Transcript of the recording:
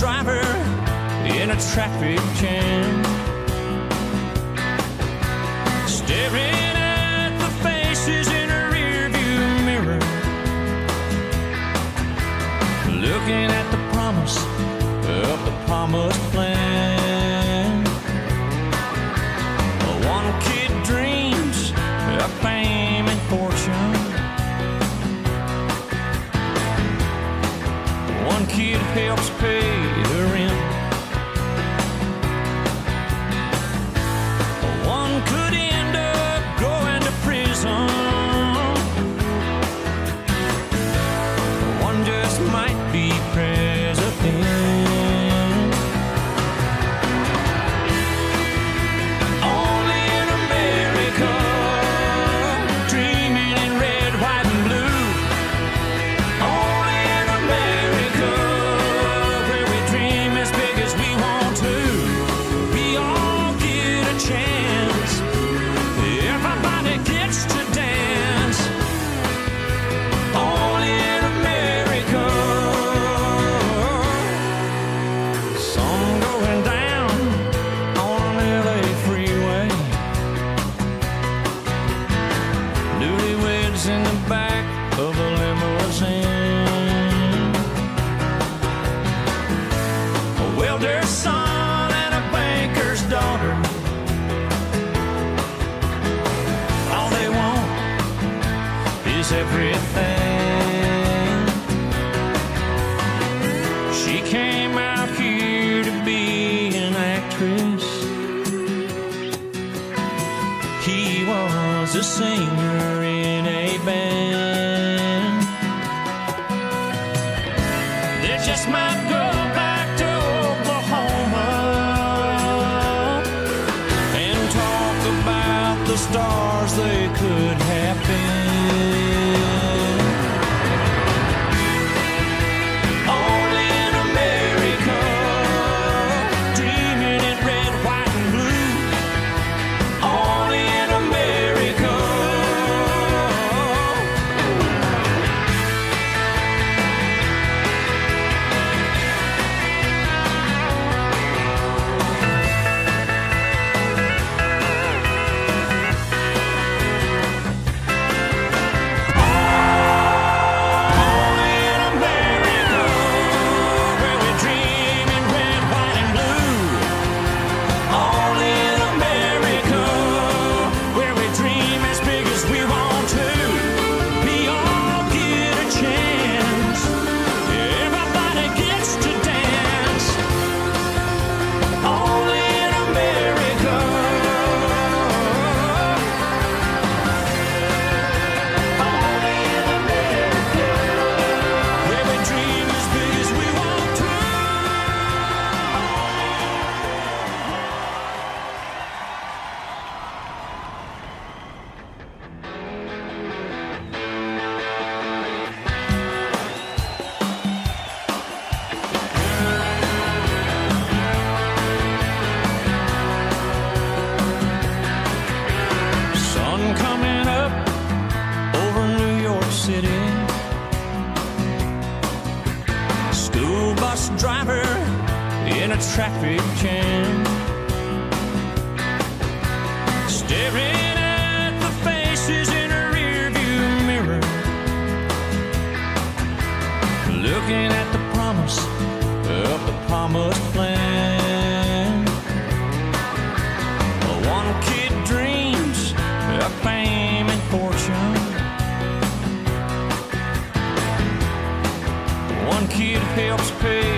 driver in a traffic jam, staring at the faces in a rearview mirror, looking at the promise of the promised land. One kid dreams of fame and fortune, one kid helps pay the rent, one could end up going to prison, one just might be president. Only in America, dreaming in red, white, and blue. Only in America, where we dream as big as we want to. We all get a chance, everybody gets to dance. Only in America. Sun going down on an LA freeway, newlyweds in the back of a limousine, a welder's son and a banker's daughter. All they want is everything. She came out here to be an actress, he was a singer in a band. They just might go back to Oklahoma and talk about the stars they could have been. Only in America, dreaming in red, white, and blue. Only in America. Only in America, where we dream in red, white, and blue. Only in America, where we dream as big as we want to. We all get a chance, everybody gets to dance. Only in America. Only in America, where we dream as big as we want to. Sun coming up over New York City, school bus driver in a traffic jam, staring at the faces in a rearview mirror, looking at the promise of the promised land. One kid dreams of fame and fortune, one kid helps pay